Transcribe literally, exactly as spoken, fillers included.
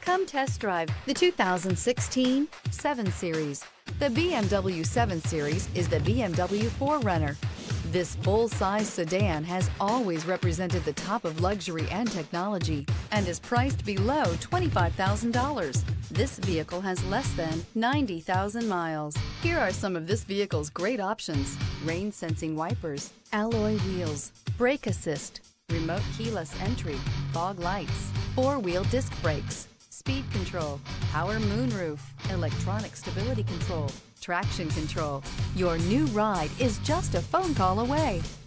Come test drive the two thousand sixteen seven Series. The B M W seven Series is the B M W four runner. This full-size sedan has always represented the top of luxury and technology and is priced below twenty-five thousand dollars. This vehicle has less than ninety thousand miles. Here are some of this vehicle's great options: rain-sensing wipers, alloy wheels, brake assist, remote keyless entry, fog lights, four-wheel disc brakes, speed control, power moonroof, electronic stability control, traction control. Your new ride is just a phone call away.